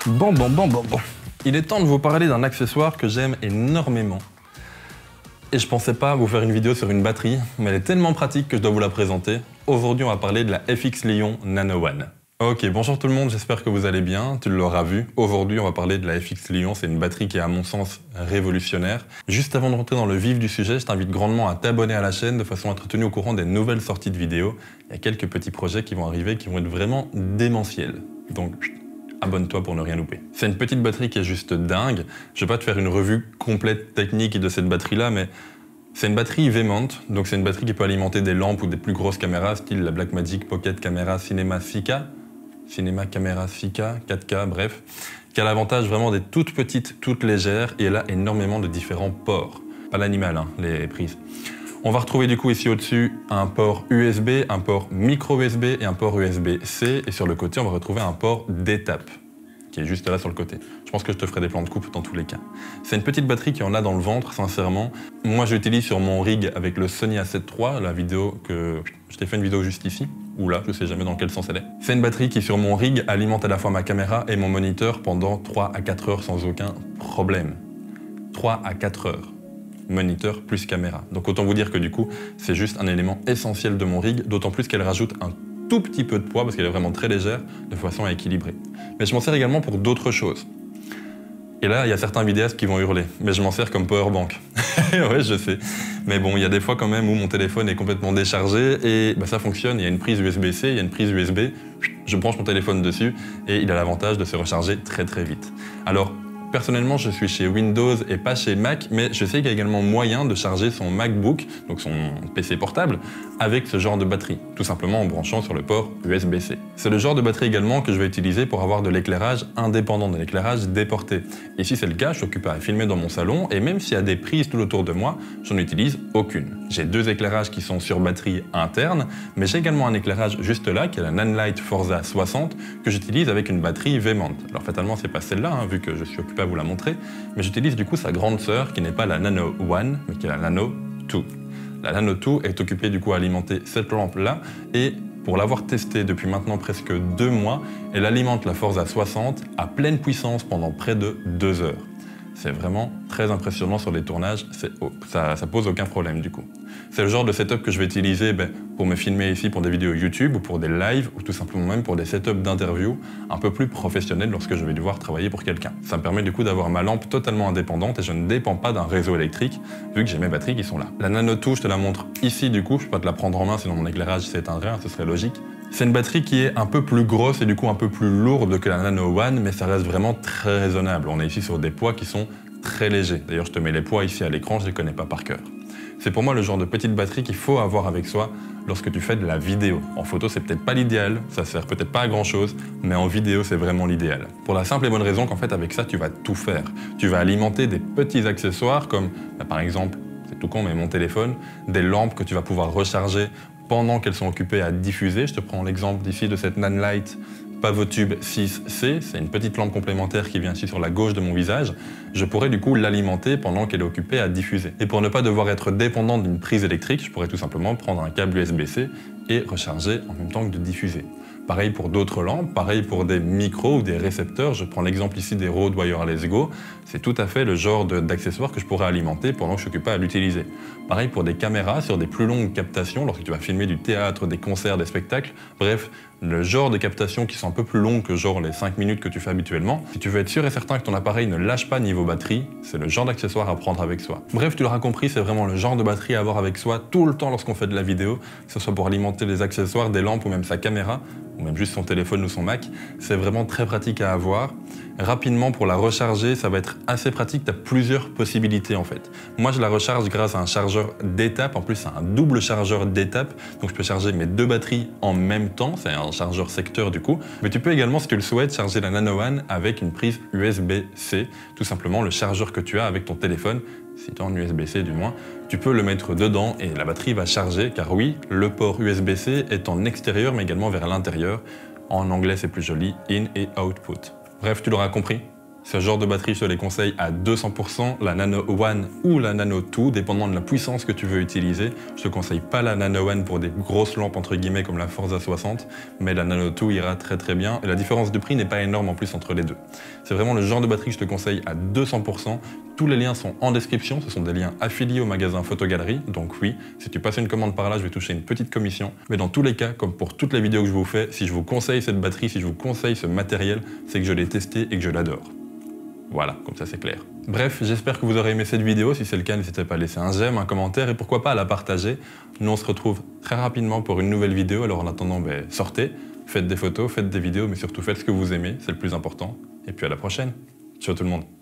Bon. Il est temps de vous parler d'un accessoire que j'aime énormément. Et je pensais pas vous faire une vidéo sur une batterie, mais elle est tellement pratique que je dois vous la présenter. Aujourd'hui, on va parler de la FX Lyon Nano One. Ok, bonjour tout le monde, j'espère que vous allez bien, tu l'auras vu. Aujourd'hui, on va parler de la FX Lyon, c'est une batterie qui est à mon sens révolutionnaire. Juste avant de rentrer dans le vif du sujet, je t'invite grandement à t'abonner à la chaîne de façon à être tenu au courant des nouvelles sorties de vidéos. Il y a quelques petits projets qui vont arriver qui vont être vraiment démentiels. Donc, abonne-toi pour ne rien louper. C'est une petite batterie qui est juste dingue. Je vais pas te faire une revue complète technique de cette batterie-là, mais c'est une batterie V-mount, donc c'est une batterie qui peut alimenter des lampes ou des plus grosses caméras, style la Blackmagic Pocket Camera Cinema Camera 4K, bref, qui a l'avantage vraiment d'être toute petite, toute légère, et elle a énormément de différents ports. Pas l'animal, hein, les prises. On va retrouver du coup ici au-dessus un port USB, un port micro USB et un port USB-C. Et sur le côté, on va retrouver un port d'étape, qui est juste là sur le côté. Je pense que je te ferai des plans de coupe dans tous les cas. C'est une petite batterie qui en a dans le ventre, sincèrement. Moi, je l'utilise sur mon rig avec le Sony A7 III, la vidéo que... Je t'ai fait une vidéo juste ici, ou là, je sais jamais dans quel sens elle est. C'est une batterie qui, sur mon rig, alimente à la fois ma caméra et mon moniteur pendant 3 à 4 heures sans aucun problème. 3 à 4 heures. Moniteur plus caméra. Donc autant vous dire que du coup, c'est juste un élément essentiel de mon rig, d'autant plus qu'elle rajoute un tout petit peu de poids, parce qu'elle est vraiment très légère, de façon à équilibrer. Mais je m'en sers également pour d'autres choses. Et là, il y a certains vidéastes qui vont hurler, mais je m'en sers comme powerbank. Ouais, je sais. Mais bon, il y a des fois quand même où mon téléphone est complètement déchargé et bah, ça fonctionne. Il y a une prise USB-C, il y a une prise USB, je branche mon téléphone dessus et il a l'avantage de se recharger très très vite. Alors, personnellement, je suis chez Windows et pas chez Mac, mais je sais qu'il y a également moyen de charger son MacBook, donc son PC portable, avec ce genre de batterie, tout simplement en branchant sur le port USB-C. C'est le genre de batterie également que je vais utiliser pour avoir de l'éclairage indépendant, de l'éclairage déporté. Ici c'est le cas, je suis occupé à filmer dans mon salon, et même s'il y a des prises tout autour de moi, j'en utilise aucune. J'ai deux éclairages qui sont sur batterie interne, mais j'ai également un éclairage juste là, qui est la Nanlite Forza 60, que j'utilise avec une batterie V-mount. Alors fatalement c'est pas celle-là, hein, vu que je suis occupé à vous la montrer, mais j'utilise du coup sa grande sœur qui n'est pas la Nano One, mais qui est la Nano 2. La Nano 2 est occupée du coup à alimenter cette lampe-là, et pour l'avoir testée depuis maintenant presque 2 mois, elle alimente la Forza 60 à pleine puissance pendant près de 2 heures. C'est vraiment très impressionnant sur les tournages, ça pose aucun problème du coup. C'est le genre de setup que je vais utiliser pour me filmer ici pour des vidéos YouTube ou pour des lives ou tout simplement même pour des setups d'interview un peu plus professionnels lorsque je vais devoir travailler pour quelqu'un. Ça me permet du coup d'avoir ma lampe totalement indépendante et je ne dépends pas d'un réseau électrique vu que j'ai mes batteries qui sont là. La Nano 2, je te la montre ici du coup, je peux pas te la prendre en main sinon mon éclairage s'éteindrait, hein, ce serait logique. C'est une batterie qui est un peu plus grosse et du coup un peu plus lourde que la Nano One, mais ça reste vraiment très raisonnable. On est ici sur des poids qui sont très légers. D'ailleurs, je te mets les poids ici à l'écran, je ne les connais pas par cœur. C'est pour moi le genre de petite batterie qu'il faut avoir avec soi lorsque tu fais de la vidéo. En photo, c'est peut-être pas l'idéal, ça sert peut-être pas à grand chose, mais en vidéo, c'est vraiment l'idéal. Pour la simple et bonne raison qu'en fait, avec ça, tu vas tout faire. Tu vas alimenter des petits accessoires comme, par exemple, c'est tout con, mais mon téléphone, des lampes que tu vas pouvoir recharger pendant qu'elles sont occupées à diffuser. Je te prends l'exemple d'ici de cette Nanlite Pavotube 6C, c'est une petite lampe complémentaire qui vient ici sur la gauche de mon visage. Je pourrais du coup l'alimenter pendant qu'elle est occupée à diffuser. Et pour ne pas devoir être dépendant d'une prise électrique, je pourrais tout simplement prendre un câble USB-C et recharger en même temps que de diffuser. Pareil pour d'autres lampes, pareil pour des micros ou des récepteurs. Je prends l'exemple ici des Rode Wireless Go. C'est tout à fait le genre d'accessoire que je pourrais alimenter pendant que je suis occupé à l'utiliser. Pareil pour des caméras sur des plus longues captations, lorsque tu vas filmer du théâtre, des concerts, des spectacles. Bref, le genre de captations qui sont un peu plus longues que genre les 5 minutes que tu fais habituellement. Si tu veux être sûr et certain que ton appareil ne lâche pas niveau batterie, c'est le genre d'accessoire à prendre avec soi. Bref, tu l'auras compris, c'est vraiment le genre de batterie à avoir avec soi tout le temps lorsqu'on fait de la vidéo, que ce soit pour alimenter les accessoires, des lampes ou même sa caméra, ou même juste son téléphone ou son Mac. C'est vraiment très pratique à avoir. Rapidement, pour la recharger, ça va être assez pratique, tu as plusieurs possibilités en fait. Moi, je la recharge grâce à un chargeur d'étape, en plus c'est un double chargeur d'étape, donc je peux charger mes 2 batteries en même temps, c'est un chargeur secteur du coup. Mais tu peux également, si tu le souhaites, charger la Nano One avec une prise USB-C, tout simplement le chargeur que tu as avec ton téléphone, si tu es en USB-C du moins, tu peux le mettre dedans et la batterie va charger, car oui, le port USB-C est en extérieur mais également vers l'intérieur. En anglais, c'est plus joli, in et output. Bref, tu l'auras compris, Ce genre de batterie, je te les conseille à 200%, la Nano One ou la Nano 2, dépendant de la puissance que tu veux utiliser. Je te conseille pas la Nano One pour des grosses lampes entre guillemets comme la Forza 60, mais la Nano 2 ira très très bien. Et la différence de prix n'est pas énorme en plus entre les deux. C'est vraiment le genre de batterie que je te conseille à 200%. Tous les liens sont en description, ce sont des liens affiliés au magasin Photogalerie. Donc oui, si tu passes une commande par là, je vais toucher une petite commission. Mais dans tous les cas, comme pour toutes les vidéos que je vous fais, si je vous conseille cette batterie, si je vous conseille ce matériel, c'est que je l'ai testé et que je l'adore. Voilà, comme ça c'est clair. Bref, j'espère que vous aurez aimé cette vidéo. Si c'est le cas, n'hésitez pas à laisser un j'aime, un commentaire et pourquoi pas à la partager. Nous, on se retrouve très rapidement pour une nouvelle vidéo. Alors en attendant, sortez, faites des photos, faites des vidéos, mais surtout faites ce que vous aimez, c'est le plus important. Et puis à la prochaine. Ciao tout le monde.